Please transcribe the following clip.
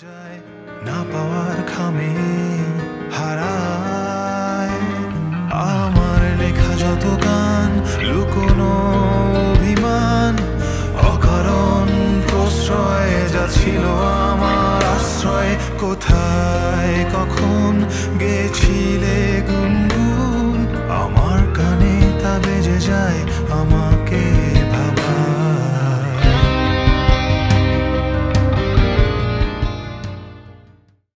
না পাওয়ার খামে হারায় আমার লেখা যত গান, লুকোনো অভিমান, অকারণ প্রশ্রয় যা ছিল আমার আশ্রয়। কোথায় কখন গেছিলে গুনগুন, আমার কানে তা বেজে যায় আমার